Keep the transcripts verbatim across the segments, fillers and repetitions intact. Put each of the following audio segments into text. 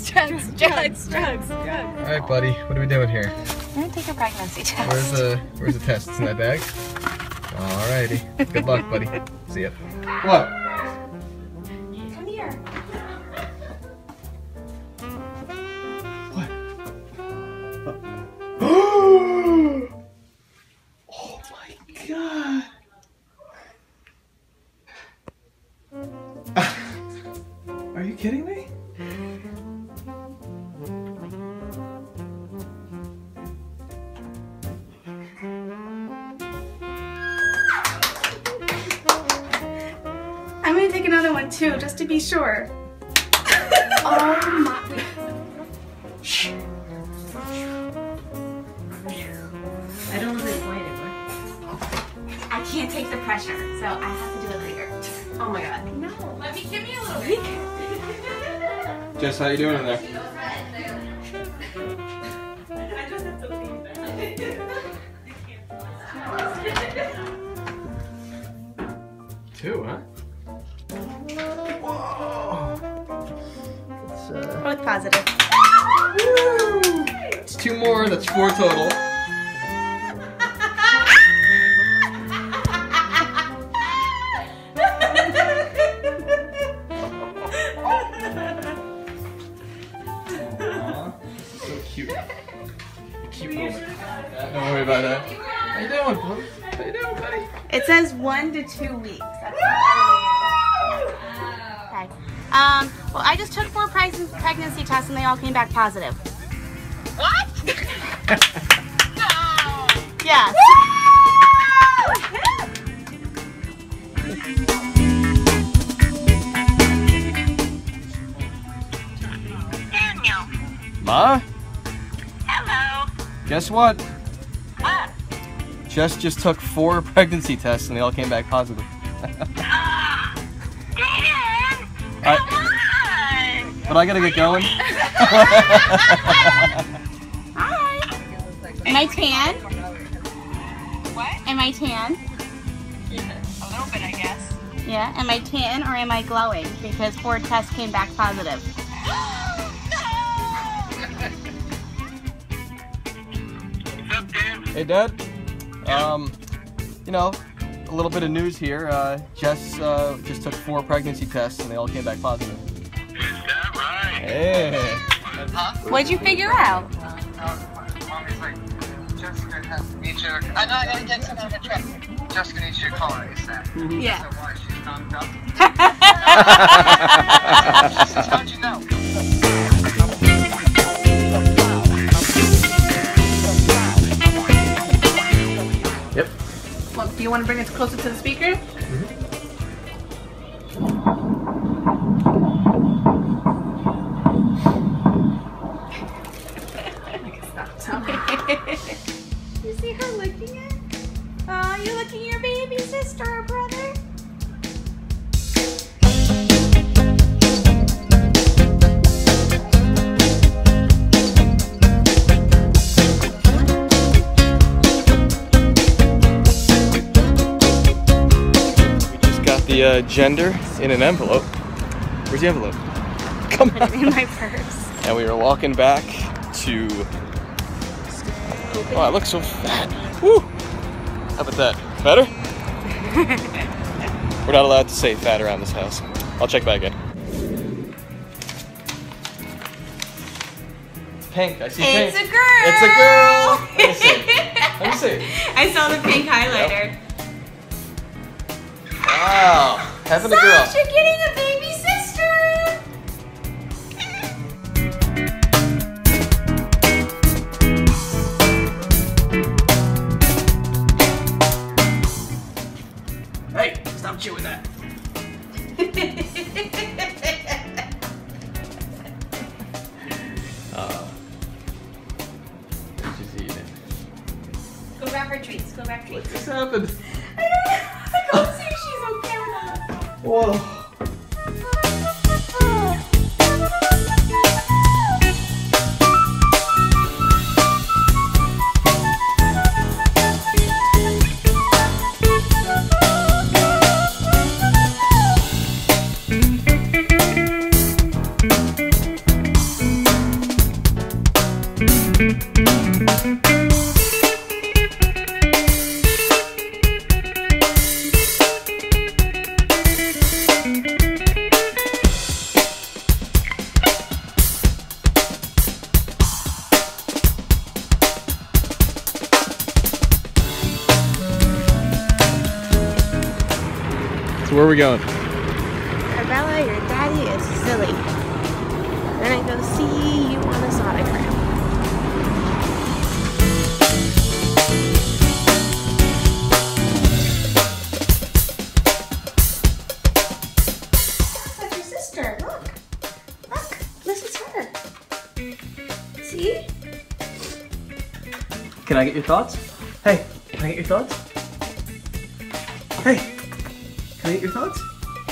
drugs, drugs, drugs, drugs. All right, buddy. What are we doing here? I'm gonna take a pregnancy test. Where's the Where's the test? It's in that bag. Alrighty. Good luck, buddy. See ya. What? Come here. What? Oh my God! Are you kidding me? I'm gonna take another one too, just to be sure. Oh my. Shh. I don't know the point anymore. I can't take the pressure, so I have to do it later. Oh my God. No. Let me give me a little bit. Jess, how you doing in there? I just have to leave Two, huh? Whoa! It's, uh... Both positive. Woo! It's two more, that's four total. Aww, so cute. Cute moment. Don't worry about that. How you doing, buddy? How you doing, buddy? It says one to two weeks. That's okay. Um, well, I just took four pregnancy tests and they all came back positive. What? No. Yes. Daniel. Ma? Hello. Guess what? What? Jess just took four pregnancy tests and they all came back positive. Dan, I- come on. But I gotta get going. Hi. Am I tan? What? Am I tan? A little bit, I guess. Yeah. Am I tan or am I glowing? Because four tests came back positive. What's up, Dan? Hey, Dad. Um, you know, a little bit of news here. Uh, Jess uh, just took four pregnancy tests and they all came back positive. Is that right? Hey. What'd you figure out? Mommy's like, Jessica has needs you. I know I gotta get some on the trip. Jessica needs you to call her ASAP. Yeah. So why she's knocked up? She says, how'd you know? Yep. Well, do you want to bring it closer to the speaker? You see her licking it? Oh, you're licking your baby sister or brother? We just got the uh, gender in an envelope. Where's the envelope? Come on. In my purse. And we were walking back to. Oh, I look so fat. Woo! How about that? Better? We're not allowed to say fat around this house. I'll check back in. Pink. I see It's pink. a girl! It's a girl! Let me see. Let me see. I saw the pink highlighter. Wow. Having a girl. Sash, you're getting a baby sister! Hey, stop chewing that. uh, she's eating it. Go grab her treats. Go grab treats. What just happened? I don't know. I can't see if she's okay with us. Whoa. So where are we going? Arbella, your daddy is silly. We're gonna go see you on a sonogram. That's your sister. Look. Look. This is her. See? Can I get your thoughts? Hey, can I get your thoughts? Hey, can I get your thoughts?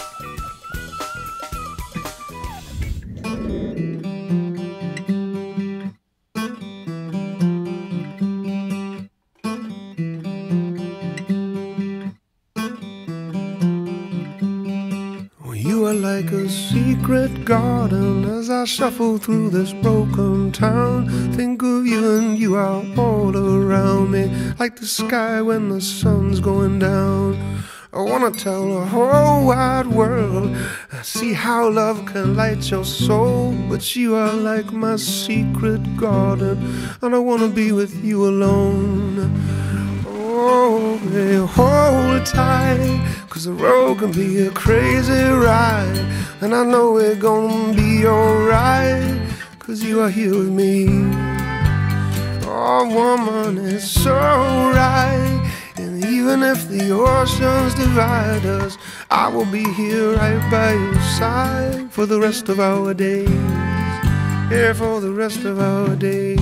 You are like a secret garden as I shuffle through this broken town. Think of you and you are all around me, like the sky when the sun's going down. I wanna tell the whole wide world, I see how love can light your soul. But you are like my secret garden, and I wanna be with you alone. Oh, baby, hold tight, 'cause the road can be a crazy ride, and I know we're gonna be alright, 'cause you are here with me. Oh, woman, it's so right. And even if the oceans divide us, I will be here right by your side for the rest of our days. Yeah, for the rest of our days.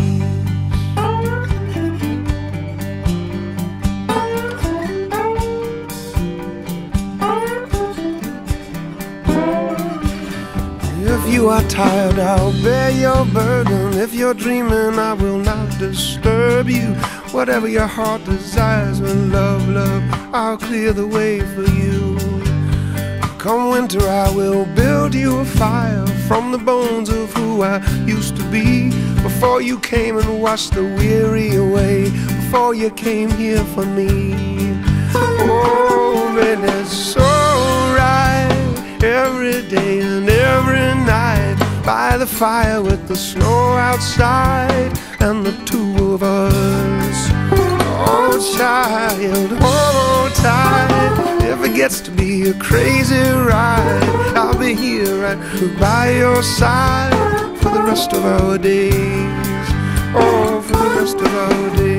If you are tired, I'll bear your burden. If you're dreaming, I will not disturb you. Whatever your heart desires, with love, love, I'll clear the way for you. Come winter, I will build you a fire from the bones of who I used to be. Before you came and washed the weary away, before you came here for me. Oh, man, it's so right. Every day and every night, by the fire with the snow outside, and the two of us. Oh, child, hold tight. If it gets to be a crazy ride, I'll be here right by your side for the rest of our days. Oh, for the rest of our days.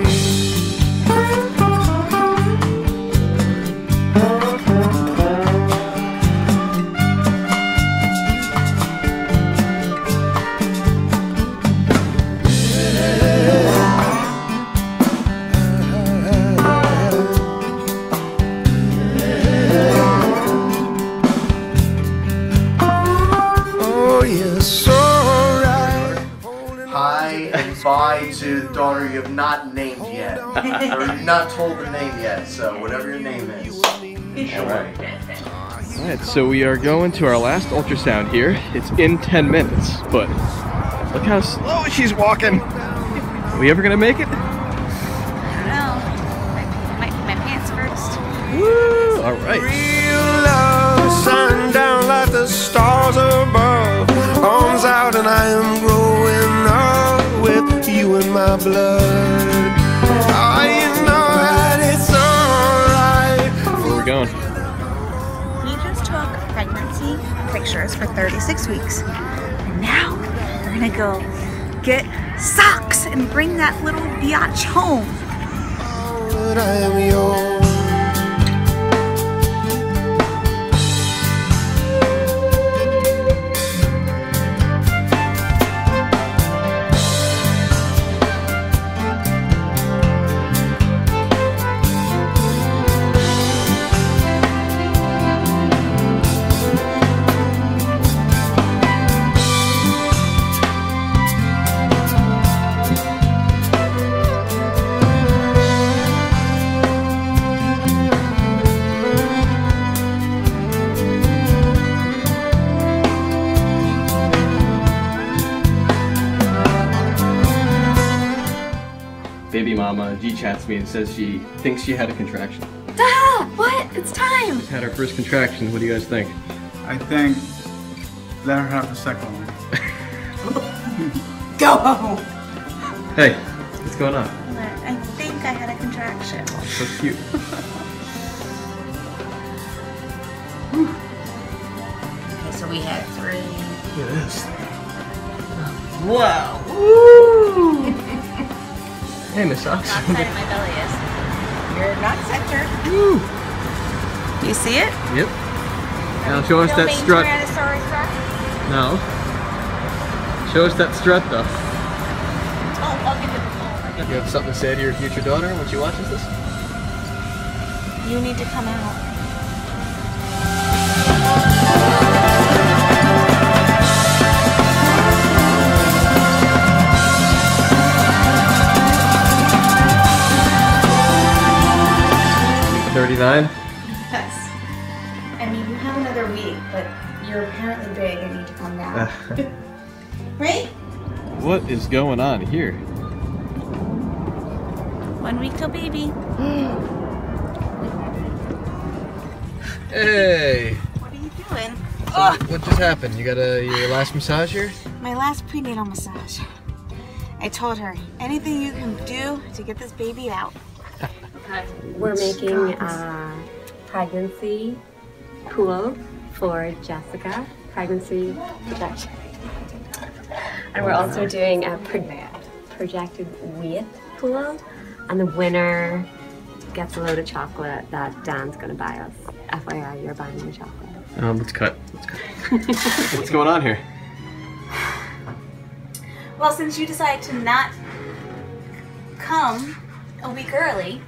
Bye to the daughter you have not named yet, or you've not told the name yet. So whatever your name is. All right. All right. So we are going to our last ultrasound here. It's in ten minutes, but look how slow she's walking. Are we ever gonna make it? I don't know. My, my, my pants first. Woo! All right. Real love shine down like the stars above. Arms out and I am growing up with you in my blood. Oh, you know that it's alright. Where are we going? We just took pregnancy pictures for thirty-six weeks. And now we're gonna go get socks and bring that little biatch home. Oh, I am yours. Baby mama G-chats me and says she thinks she had a contraction. Ah, what? It's time. Had her first contraction. What do you guys think? I think let her have the second one. Go home. Hey, what's going on? I think I had a contraction. Oh, so cute. So we had three. Look at this. Wow. Woo! Hey, Miss Socks. Outside of my belly is. You're not centered. Woo! Do you see it? Yep. Now show us that strut. Tyrannosaurus Rex? No. Show us that strut though. Oh, I'll give you the phone. You have something to say to your future daughter when she watches this? You need to come out. thirty-nine? Yes. I mean, you have another week, but you're apparently big and need to come down. Right? What is going on here? One week till baby. Hey! What are you doing? So what just happened? You got a, your last massage here? My last prenatal massage. I told her, anything you can do to get this baby out. We're making a pregnancy pool for Jessica, pregnancy projection. And we're also doing a pro projected weight pool, and the winner gets a load of chocolate that Dan's gonna buy us. F Y I, you're buying the chocolate. Um, let's cut. Let's cut. What's going on here? Well, since you decided to not come a week early,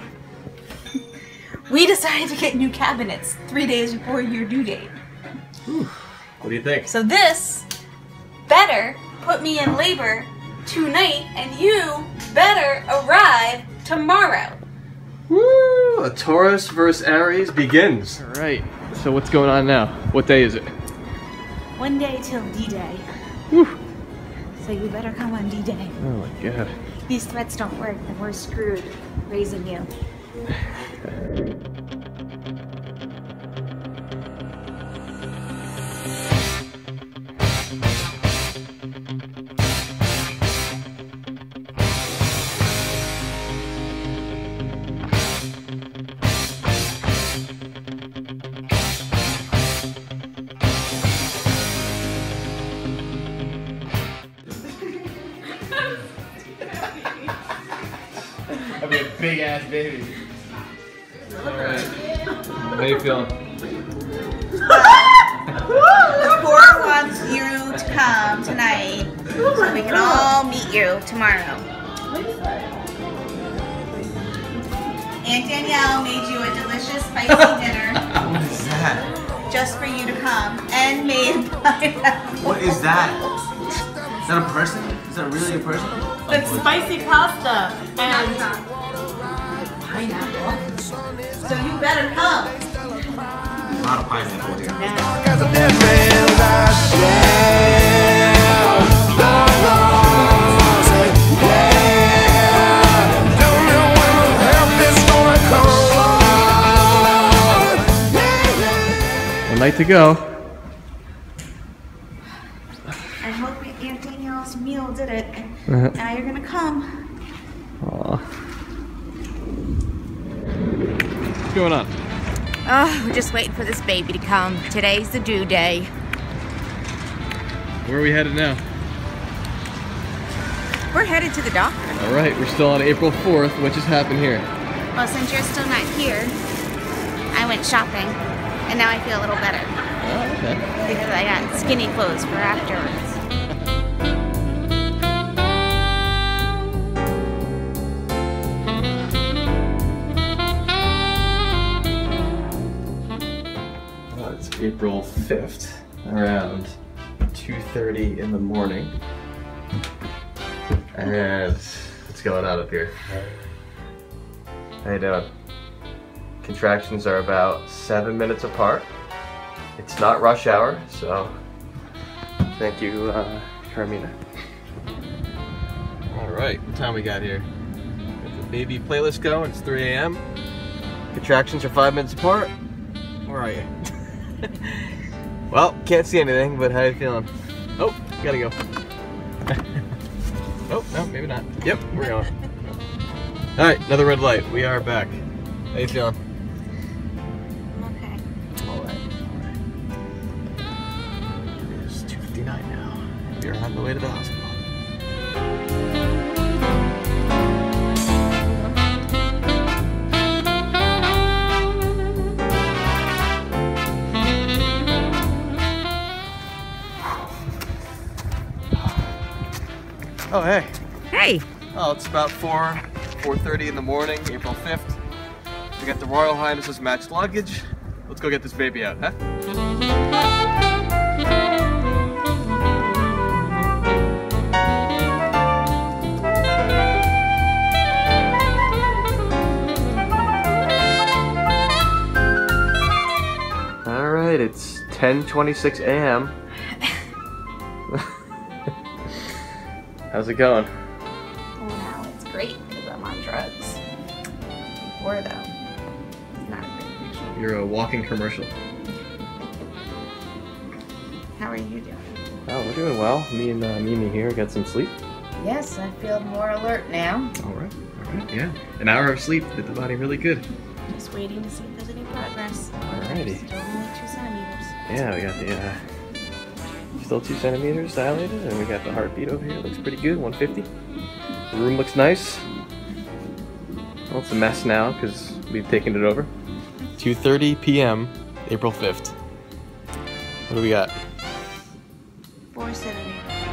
we decided to get new cabinets three days before your due date. Whew. What do you think? So this better put me in labor tonight, and you better arrive tomorrow. Woo! A Taurus versus Aries begins. All right. So what's going on now? What day is it? One day till D-Day. Whew. So you better come on D-Day. Oh my God. These threats don't work, and we're screwed raising you. I'll be a big ass baby. Alright. How you feeling? The board wants you to come tonight so we can all meet you tomorrow. Aunt Danielle made you a delicious spicy dinner. What is that? Just for you to come, and made pineapple. What is that? Is that a person? Is that really a person? It's spicy pasta and Pineapple. So you better come. A lot of pineapple here. As a dead man's eyes, yeah. Lord, Lord, say, yeah. Don't know when the help is gonna come. Yeah, yeah. One night to go. I hope Aunt Danielle's meal did it. Uh-huh. Now you're gonna come. Aw. What's going on? Oh, we're just waiting for this baby to come. Today's the due day. Where are we headed now? We're headed to the doctor. All right, we're still on April fourth. What just happened here? Well, since you're still not here, I went shopping, and now I feel a little better Oh, okay. because I got skinny clothes for afterwards. Well, it's April fifth, around two thirty in the morning. And what's going on up here? How you doing? Contractions are about seven minutes apart. It's not rush hour, so thank you, uh, Carmina. All right, what time we got here? Got the baby playlist going. It's three A M Contractions are five minutes apart. Where are you? Well, can't see anything, but how you feeling? Oh, gotta go. Oh, no, maybe not. Yep, we're going. All right, another red light. We are back. How you feeling? Okay. All right. you're on the way to the hospital. Oh, hey. Hey. Oh, it's about four, four thirty in the morning, April fifth. We got the Royal Highness's matched luggage. Let's go get this baby out, huh? All right, it's ten twenty-six a m How's it going? Oh, now it's great because I'm on drugs. Before though, it's not a great picture. You're a walking commercial. How are you doing? Oh, we're doing well. Me and uh, Mimi here got some sleep. Yes, I feel more alert now. All right, all right, yeah. An hour of sleep did the body really good. Just waiting to see if there's any progress. Alrighty. Still only two centimeters. Yeah, we got the uh, still two centimeters dilated, and we got the heartbeat over here. Looks pretty good, one fifty. The room looks nice. Well, it's a mess now because we've taken it over. two thirty p m April fifth. What do we got? Four centimeters.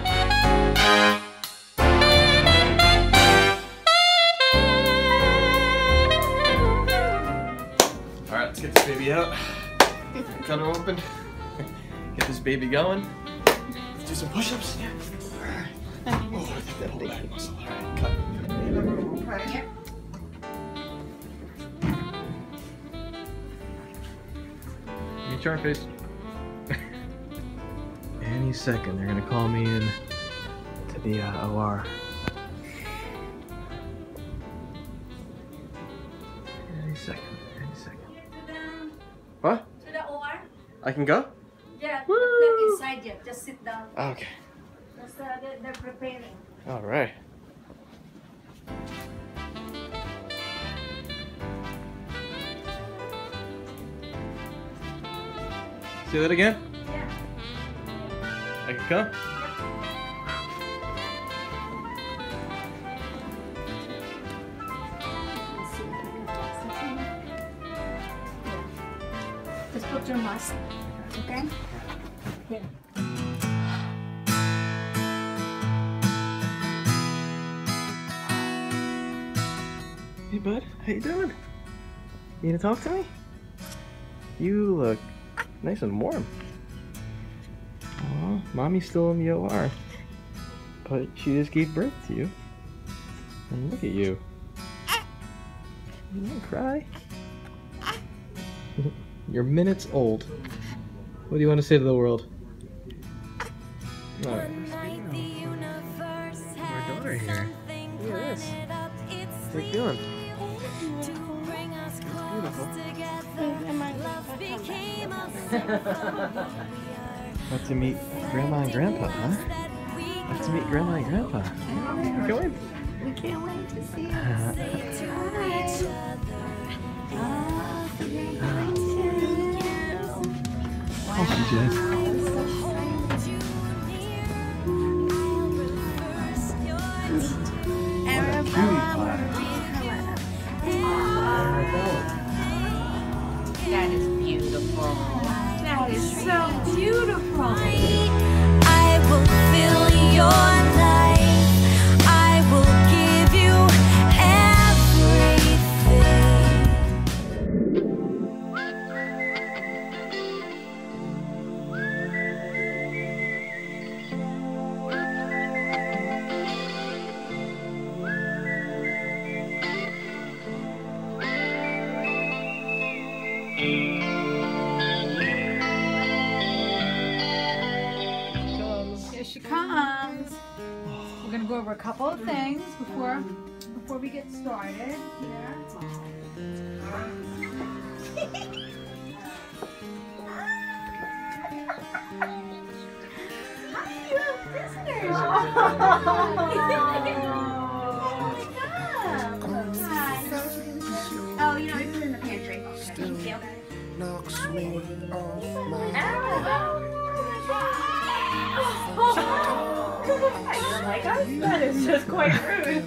All right, let's get this baby out. Cut her open. Get this baby going. Let's do some push-ups. Yeah. All right. Oh, I think that whole back muscle. All right, cut. Give me chart face. Any second, they're gonna call me in to the uh, O R. Any second, any second. What? To the O R? I can go? Yeah, but not inside yet. Just sit down. Okay. Just, uh, they're, they're preparing. All right. Say that again? Yeah. I can come? Just put your mask. Okay? Here. Hey bud, how you doing? You gonna talk to me? You look nice and warm. Aw, mommy's still in the O R. But she just gave birth to you. And look at you. You don't cry. You're minutes old. What do you want to say to the world? Oh, our daughter here. Look at this. How's it doing? It's beautiful. Got to meet Grandma and Grandpa, huh? Got to meet Grandma and Grandpa. Go in. We can't wait to see you. Oh, she did. That is beautiful. That is so beautiful. I will fill your life. I will give you Here she comes. We're gonna go over a couple of things before before we get started. Here. Oh, you know, it's in the pantry. Thank you. Knocks me off my Oh, my God. Yes, that is just quite rude.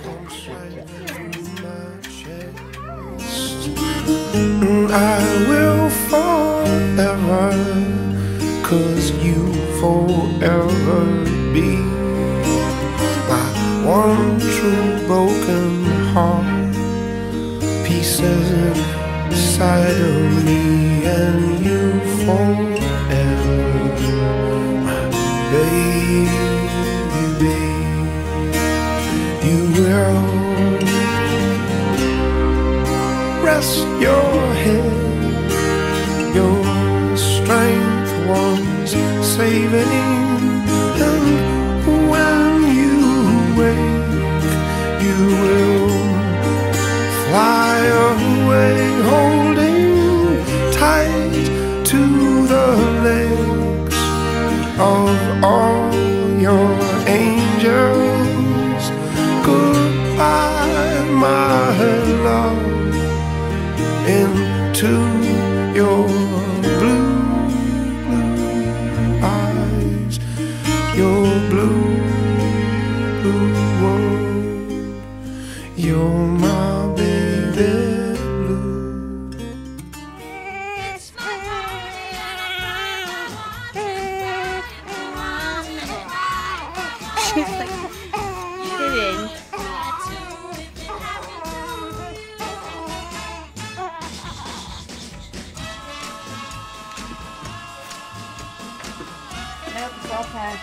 I will forever, 'cause you forever be my one true broken heart, pieces inside of me, and you forever, my baby. You will rest your head, your strength was saving, and when you wake, you will fly away, holding tight to the legs of all your angels. Goodbye, my love, into your blue, blue eyes, your blue, blue world. You're my baby blue. She's like kidding. Nope, it's all packed.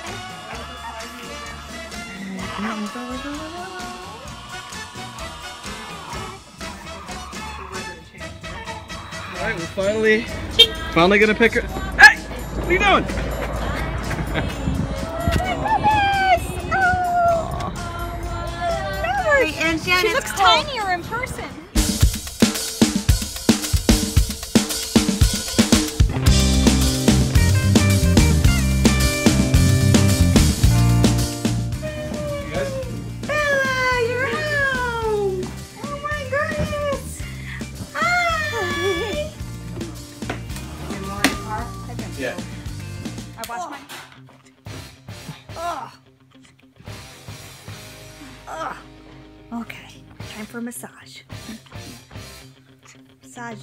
Alright, we're finally, finally gonna pick her. Hey! What are you doing? And She Janet's looks cold. tinier in person. Bella, you're home. Oh my goodness. Hi. Yeah. I washed mine. Ugh. Ugh. Okay, time for a massage. Massage.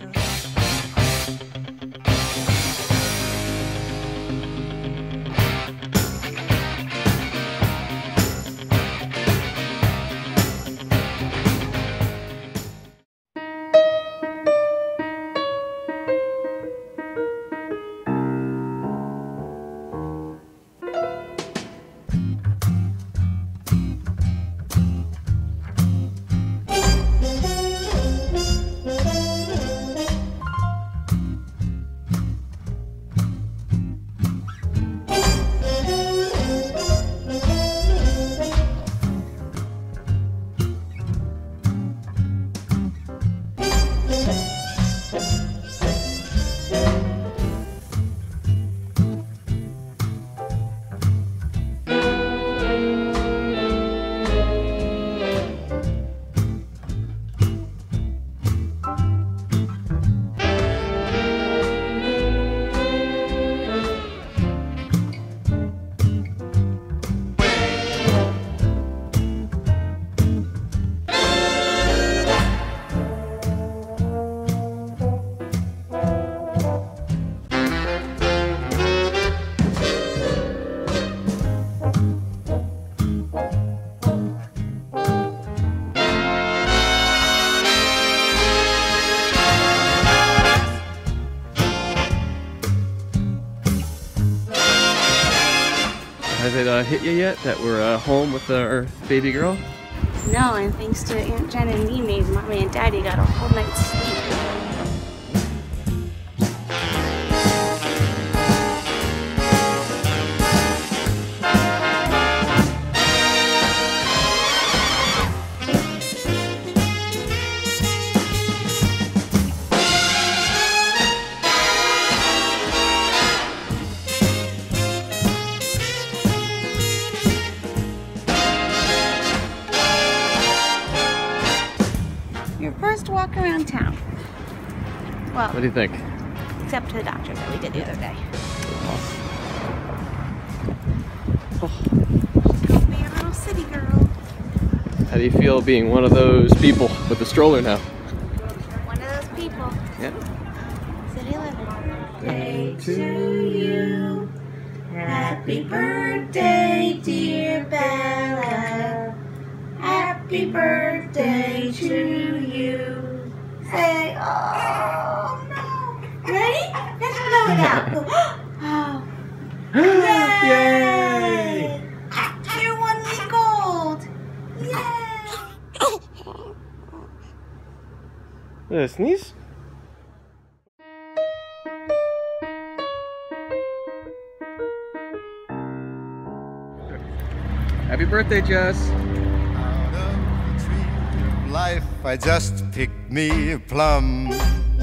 Has it uh, hit you yet that we're uh, home with our baby girl? No, and thanks to Aunt Jen and Mimi, Mommy and Daddy got a whole night's sleep. Your first walk around town. Well, What do you think? except to the doctor that we did the other day. Be a little sick. city girl. How do you feel being one of those people with the stroller now? One of those people. Yeah. City living. Day to you. Happy birthday, dear Bella. Happy birthday to you. Say, oh no. Ready? Let's blow it out. Go, oh. Yay! You're one week old. Yay! Uh, sneeze? Happy birthday, Jess. Out of the tree of life, I just picked me a plum.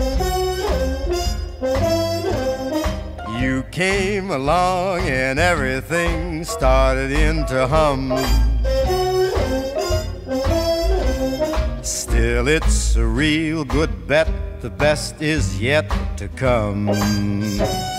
You came along and everything started into hum. Still, it's a real good bet, the best is yet to come.